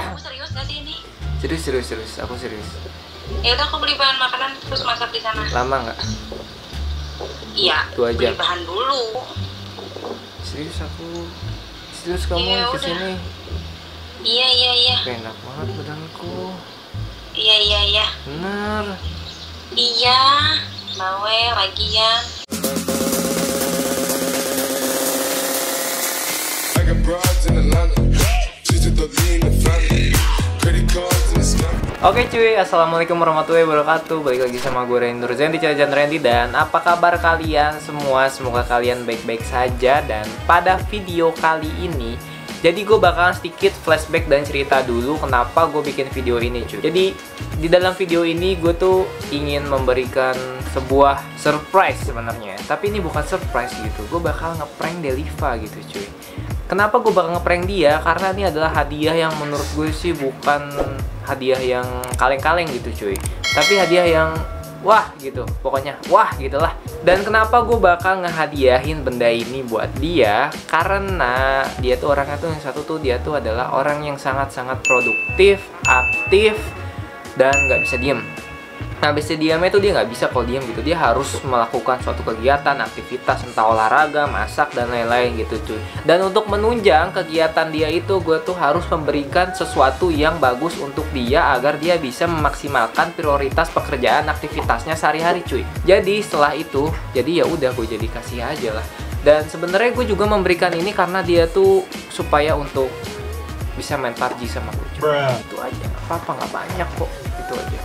Kamu serius gak sih ini? Serius, aku serius. Ya udah, aku beli bahan makanan terus masak di sana. Lama nggak? Iya. Itu aja. Beli bahan dulu. Serius kamu Ya udah. kesini. Iya. Enak banget badanku. Iya. Bener. Iya. Bawel lagian. Oke cuy, assalamualaikum warahmatullahi wabarakatuh. Balik lagi sama gue Randy Nurzain di channel Randy. Dan apa kabar kalian semua? Semoga kalian baik-baik saja. Dan pada video kali ini, jadi gue bakalan sedikit flashback dan cerita dulu kenapa gue bikin video ini cuy. Jadi di dalam video ini gue tuh ingin memberikan sebuah surprise sebenarnya. Tapi ini bukan surprise gitu, gue bakal ngeprank Deliva gitu cuy. Kenapa gue bakal ngeprank dia? Karena ini adalah hadiah yang menurut gue sih bukan hadiah yang kaleng-kaleng gitu cuy, tapi hadiah yang wah gitu, pokoknya wah gitulah. Dan kenapa gue bakal ngehadiahin benda ini buat dia? Karena dia tuh orangnya tuh yang satu tuh, dia tuh adalah orang yang sangat-sangat produktif, aktif, dan nggak bisa diem. Nah, bisa diamnya tuh dia nggak bisa kalau diem gitu. Dia harus melakukan suatu kegiatan, aktivitas, entah olahraga, masak, dan lain-lain gitu cuy. Dan untuk menunjang kegiatan dia itu, gue tuh harus memberikan sesuatu yang bagus untuk dia agar dia bisa memaksimalkan prioritas pekerjaan aktivitasnya sehari-hari cuy. Jadi setelah itu, jadi ya udah gue jadi kasih aja lah. Dan sebenarnya gue juga memberikan ini karena dia tuh supaya untuk bisa main PUBG sama gue cuy. Itu aja, apa-apa, nggak banyak kok, itu aja.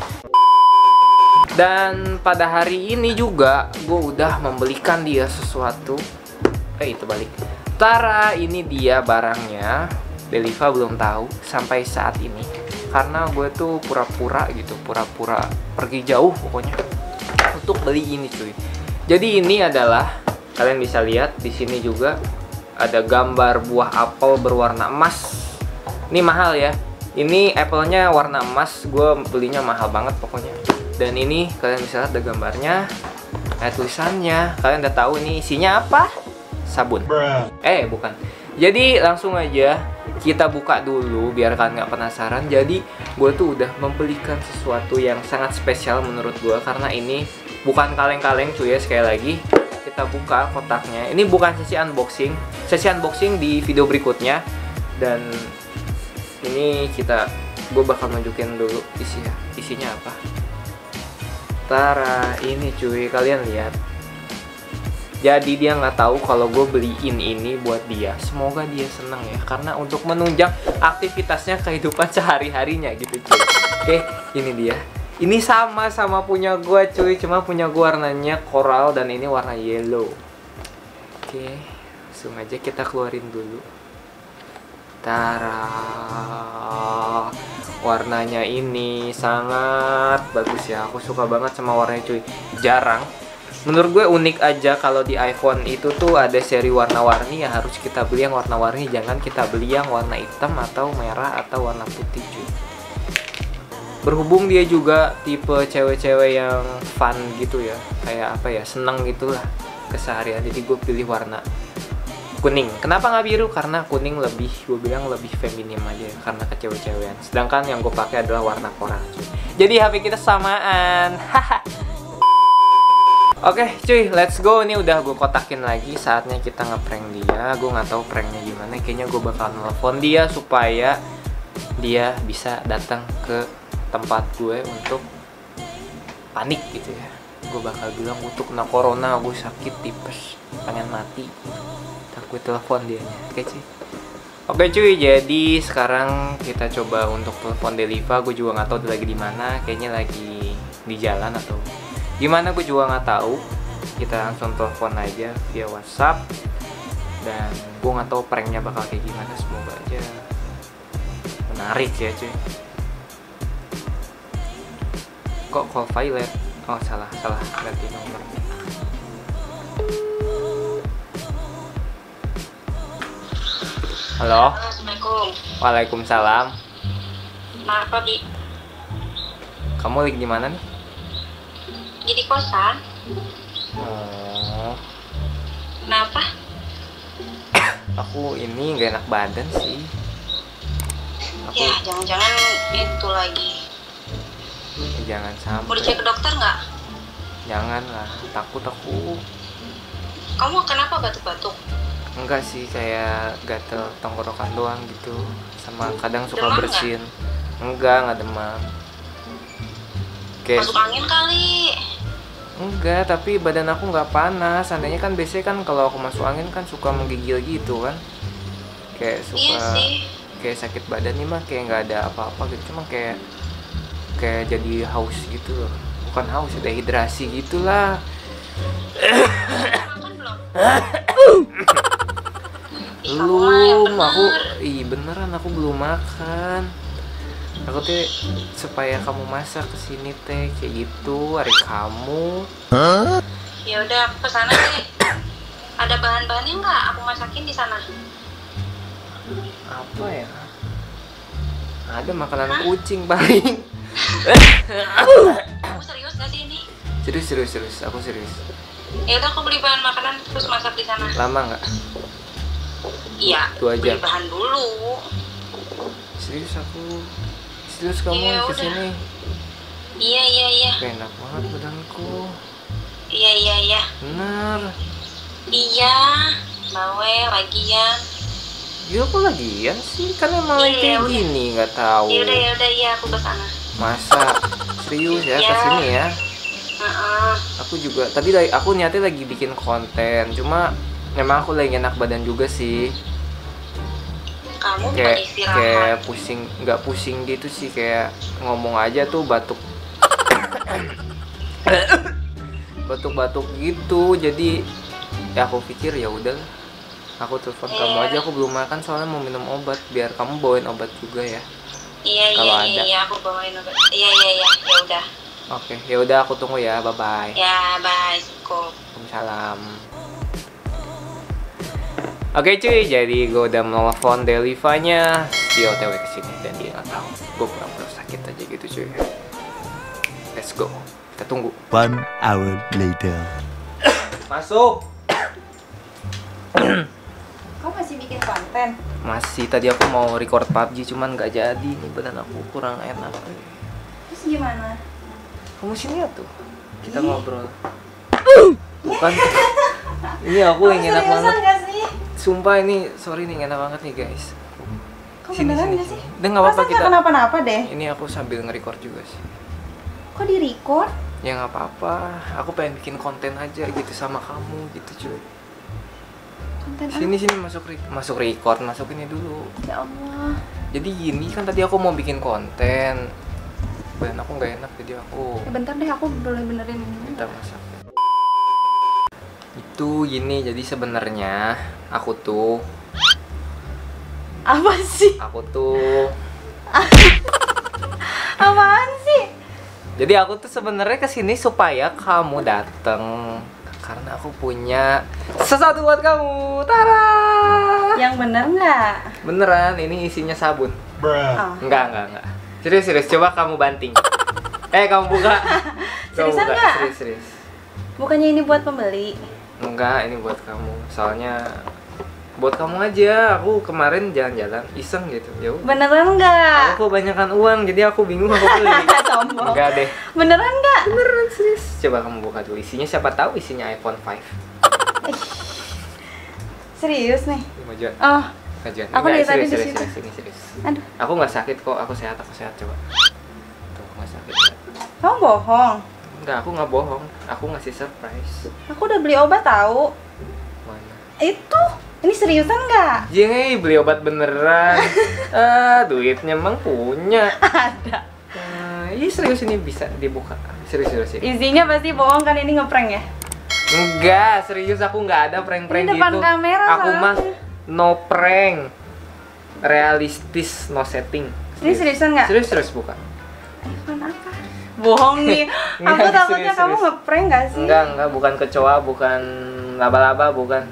Dan pada hari ini juga gue udah membelikan dia sesuatu. Itu balik. Tara, ini dia barangnya. Deliva belum tahu sampai saat ini. Karena gue tuh pura-pura gitu, pura-pura pergi jauh pokoknya untuk beli ini cuy. Jadi ini adalah, kalian bisa lihat di sini juga ada gambar buah apel berwarna emas. Ini mahal ya. Ini apelnya warna emas, gue belinya mahal banget pokoknya. Dan ini kalian bisa lihat ada gambarnya, ada tulisannya. Kalian udah tahu ini isinya apa? Sabun. Bukan. Jadi langsung aja kita buka dulu biar kalian nggak penasaran. Jadi gue tuh udah membelikan sesuatu yang sangat spesial menurut gue, karena ini bukan kaleng-kaleng cuy ya. Sekali lagi kita buka kotaknya. Ini bukan sesi unboxing. Sesi unboxing di video berikutnya. Dan ini gue bakal nunjukin dulu isinya apa. Tara, ini cuy, kalian lihat. Jadi dia nggak tahu kalau gue beliin ini buat dia. Semoga dia seneng ya, karena untuk menunjang aktivitasnya kehidupan sehari-harinya gitu cuy. Oke, ini dia. Ini sama punya gue cuy, cuma punya gue warnanya coral dan ini warna yellow. Oke, langsung aja kita keluarin dulu. Tara, warnanya ini sangat bagus ya. Aku suka banget sama warnanya cuy. Jarang, menurut gue unik aja kalau di iPhone itu tuh ada seri warna-warni ya, harus kita beli yang warna-warni. Jangan kita beli yang warna hitam atau merah atau warna putih cuy. Berhubung dia juga tipe cewek-cewek yang fun gitu ya, kayak apa ya, seneng gitulah keseharian. Jadi gue pilih warna kuning. Kenapa nggak biru? Karena kuning lebih, gue bilang lebih feminim aja ya, karena kecewe-cewean. Sedangkan yang gue pakai adalah warna coral cuy. Jadi HP kita samaan. Oke cuy, let's go. Ini udah gue kotakin lagi. Saatnya kita ngeprank dia. Gue nggak tahu pranknya gimana. Kayaknya gue bakal nelfon dia supaya dia bisa datang ke tempat gue untuk panik gitu ya. Gue bakal bilang gue tuh kena corona, gue sakit tipes, pengen mati. Gue telepon dia. Oke cuy, jadi sekarang kita coba untuk telepon Deliva. Gue juga nggak tahu dia lagi di mana. Kayaknya lagi di jalan atau gimana, gue juga nggak tahu. Kita langsung telepon aja via WhatsApp. Dan gue nggak tahu pranknya bakal kayak gimana. Semoga aja menarik ya cuy. Kok call violet? Oh salah, ganti nomor. Halo. Assalamualaikum. Waalaikumsalam. Kenapa, Bi? Kamu lagi di mana nih? Jadi kosan. Oh. Kenapa? Aku ini nggak enak badan sih. Aku Ya, jangan-jangan itu lagi. jangan Mau sampai. dicek ke dokter nggak? Jangan lah, takut aku. Kamu kenapa batuk-batuk? Enggak sih, kayak gatel tenggorokan doang gitu. Sama kadang suka Demam bersin. Enggak demam. Kayak Masuk angin kali. enggak, tapi badan aku nggak panas. Seandainya kan biasanya kan kalau aku masuk angin kan suka menggigil gitu kan. Kayak Iya suka sih. kayak sakit badan nih mah kayak nggak ada apa-apa gitu. Cuma kayak jadi haus gitu loh. Bukan haus, dehidrasi gitulah. Makan belum? Ih, kamu mah yang Belum, aku bener. beneran aku belum makan. Aku teh supaya kamu masak kesini teh kayak gitu hari kamu. Ya udah, aku kesana deh. Ada bahan-bahannya nggak? Aku masakin di sana. Apa ya? Ada makanan kucing paling. Kamu serius gak sih ini? Serius, aku serius. Ya udah, aku beli bahan makanan terus masak di sana. Lama nggak? Iya. 2 Beli jam. bahan dulu. Serius aku. Serius kamu Ya udah. kesini. Iya. Enak banget badanku. Iya. Bener. Iya. Bawel lagian. Ya aku lagian sih, kan emang lagi Iya, kayak udah. gini, nggak tahu. Ya udah, iya aku kesana. Masa serius ya Iya. kesini ya? Heeh. Aku juga tadi aku niatnya lagi bikin konten, cuma memang aku lagi enak badan juga sih. Kamu bukan Kayak istirahat. pusing, nggak pusing gitu sih, kayak ngomong aja tuh batuk. Batuk-batuk gitu. Jadi ya aku pikir ya udah, aku telepon kamu aja. Aku belum makan soalnya mau minum obat, biar kamu bawain obat juga ya. Kalau ada. Iya, aku bawain obat. Iya. Ya udah. Oke, ya udah aku tunggu ya. Bye bye. Ya, bye. Cukup. Waalaikumsalam. Oke cuy, jadi gue udah menelpon Delivanya. Dia OTW kesini dan dia nggak tahu. Gue pura-pura sakit aja gitu cuy. Let's go. Kita tunggu. 1 hour later. Masuk. Kau masih bikin konten? Masih, tadi aku mau record PUBG cuman nggak jadi. Nih badan aku kurang enak. Terus gimana? Kamu sini ya tuh. Kita ngobrol. Bukan. Ini aku yang enak banget. Gak sih? Sumpah ini, sorry nih, enak banget nih guys. Kok beneran gak sih? Dan nggak apa-apa Masa kita. nggak kenapa-napa deh? Ini aku sambil nge-record juga sih. Kok di record? Ya nggak apa-apa. Aku pengen bikin konten aja gitu sama kamu gitu cuy. Konten Sini masuk record, masuk ini dulu. Ya Allah. Jadi gini kan tadi aku mau bikin konten. Badan aku nggak enak jadi aku Ya bentar deh, aku boleh benerin ini. minta masak. Itu gini, jadi sebenarnya aku tuh Apa sih? Apaan sih? Jadi aku tuh sebenarnya kesini supaya kamu dateng karena aku punya sesuatu buat kamu. Tara. Yang bener nggak? Beneran, ini isinya sabun. Oh. Enggak. Serius, coba kamu banting. Kamu buka. Seriusan nggak? Serius. Bukannya ini buat pembeli? Enggak, ini buat kamu. Soalnya buat kamu aja. Aku kemarin jalan-jalan iseng gitu. Ya udah. Beneran nggak? Aku kebanyakan uang, jadi aku bingung aku beli. Sombong. Enggak deh. Beneran nggak? Beneran serius. Coba kamu buka dulu isinya, siapa tahu isinya iPhone 5. Serius nih? Majuan. Oh, Majuan. Aku dari tadi di situ. Serius. aduh. Aku nggak sakit kok, aku sehat coba. Tuh, nggak sakit. Kamu bohong. Enggak, aku nggak bohong. Aku ngasih surprise. Aku udah beli obat tahu. Mana? Itu. Ini seriusan nggak? Jeng, beli obat beneran. Duitnya emang punya. Ada. Ini serius, ini bisa dibuka. Serius ini. Isinya pasti bohong kan, ini ngeprank ya? Enggak, serius aku nggak ada prank-prank Ini depan gitu. kamera Aku soalnya. mah no prank. Realistis, no setting. Ini seriusan nggak? Serius buka. iPhone apa? Bohong nih. Aku Enggak, takutnya serius. kamu ngeprank nggak sih? Enggak, bukan kecoa, bukan laba-laba, bukan.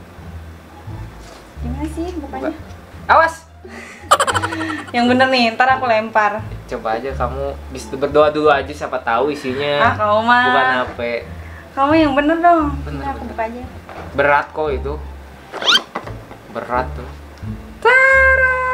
Gimana sih bukanya? Awas. Yang bener nih, ntar aku lempar. Coba aja kamu bisa berdoa dulu aja, siapa tahu isinya. Kamu mah. Bukan HP. Kamu yang bener dong. Bener, Ini aku bener. buka aja. Berat kok itu. Berat tuh. Tara.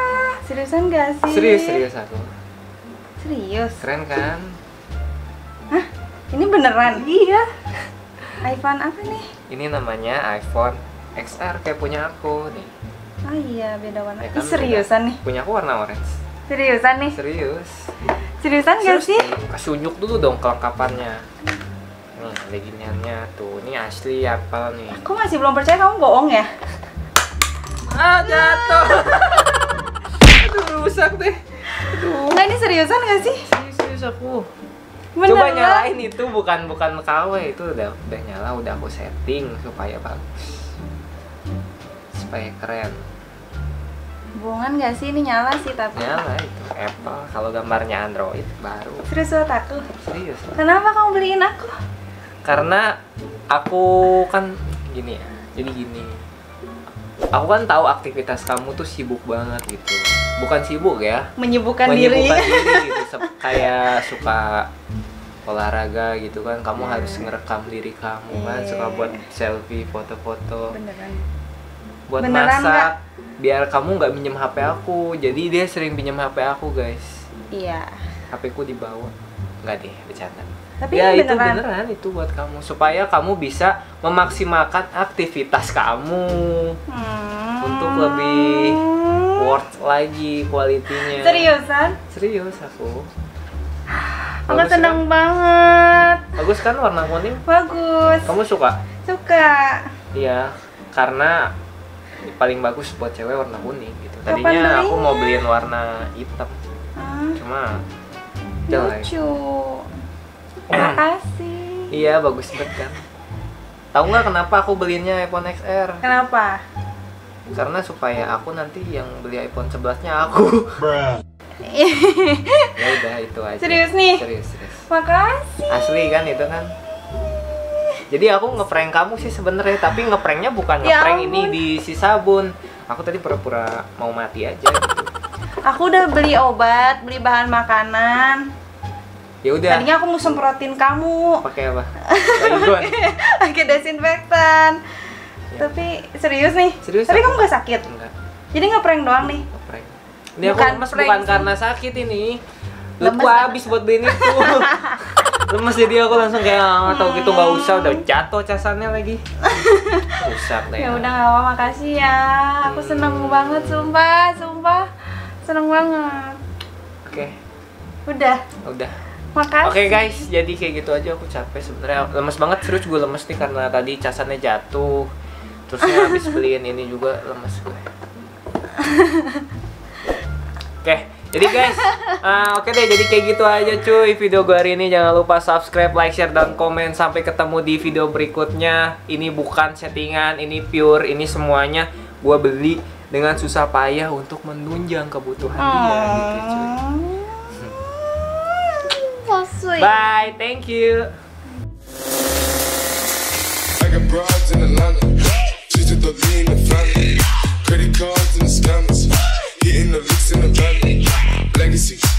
Seriusan gak sih? Serius aku. Serius? Keren kan? Hah? Ini beneran? Iya. iPhone apa nih? Ini namanya iPhone XR kayak punya aku nih. Oh iya, beda warna. Ya kan, Seriusan nih? Punya aku warna orange. Seriusan nih? Serius. Seriusan gak sih? Kasih unjuk dulu dong kelengkapannya. Nih, ada giniannya tuh. Ini asli apa nih? Aku masih belum percaya kamu bohong ya? Ah, jatuh. Aduh, rusak deh. Aduh. Enggak, ini seriusan gak sih? Serius aku. Beneran? Coba nyalain itu, bukan KW, itu udah nyala, udah aku setting supaya bagus. Supaya keren. Bohongan gak sih? Ini nyala sih tapi. Nyala itu Apple, kalau gambarnya Android baru. Serius buat aku? Serius. Kenapa kamu beliin aku? Karena aku kan gini ya. Jadi gini. Aku kan tahu aktivitas kamu tuh sibuk banget gitu. Bukan sibuk ya. Menyibukkan diri gitu. Kayak suka olahraga gitu kan. Kamu harus ngerekam diri kamu kan. Suka buat selfie, foto-foto. Beneran? Buat Beneran masak. nggak? Biar kamu nggak minjem HP aku. Jadi dia sering pinjam HP aku guys. Iya. HP ku dibawa. Nggak deh, bercanda. Tapi Ya ini itu beneran? beneran itu buat kamu. Supaya kamu bisa memaksimalkan aktivitas kamu. Untuk lebih worth lagi kualitinya. Seriusan? Serius aku. Aku Bagus seneng kan? banget. Bagus kan warna kuning? Bagus. Kamu suka? Suka. Iya, karena paling bagus buat cewek warna kuning gitu. Kapan Tadinya aku belinya? mau beliin warna hitam, Ah, cuma jelek. lucu. Makasih. Iya, bagus banget kan. Tahu nggak kenapa aku beliinnya iPhone XR? Kenapa? Karena supaya aku nanti yang beli iPhone 11-nya aku. Ya udah itu aja. Serius nih? Serius. Makasih. Asli kan itu kan. Jadi aku ngeprank kamu sih sebenarnya, tapi ngepranknya bukan Ya ngeprank ini ampun. di si sabun. Aku tadi pura-pura mau mati aja gitu. Aku udah beli obat, beli bahan makanan. Ya udah. Tadinya aku mau semprotin kamu Pakai apa? Baygon. pakai desinfektan. Ya. Tapi serius nih? Serius Tapi aku. kamu gak sakit? Enggak, Jadi ngeprank doang nih? ngeprank. Ini aku Bukan lemes prank bukan sih. karena sakit ini. Lemes Lemes habis buat beliin itu. Lemes jadi aku langsung kayak atau gitu nggak usah, udah jatuh casannya lagi. Rusak deh. Ya udah gak apa, makasih ya. Aku seneng banget, sumpah. Seneng banget. Oke, Udah, udah. makasih. Oke guys, jadi kayak gitu aja, aku capek sebenarnya. Lemes banget, serius gue lemes nih karena tadi casannya jatuh. Terusnya habis beliin ini juga lemes gue. Oke, jadi guys, oke deh, jadi kayak gitu aja cuy video gue hari ini. Jangan lupa subscribe, like, share, dan komen. Sampai ketemu di video berikutnya. Ini bukan settingan, ini pure, ini semuanya gue beli dengan susah payah untuk menunjang kebutuhan dia gitu cuy. So sweet. Bye, thank you. I got broads in Atlanta, just to the lean the family, credit cards and the scammers, hitting the licks in the van, legacy.